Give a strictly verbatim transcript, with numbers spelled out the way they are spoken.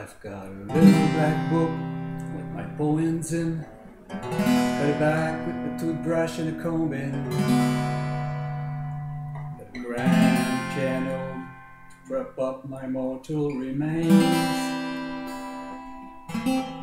I've got a little black book with my poems in. Cut it back with a toothbrush and a comb in. The grand piano to wrap up my mortal remains.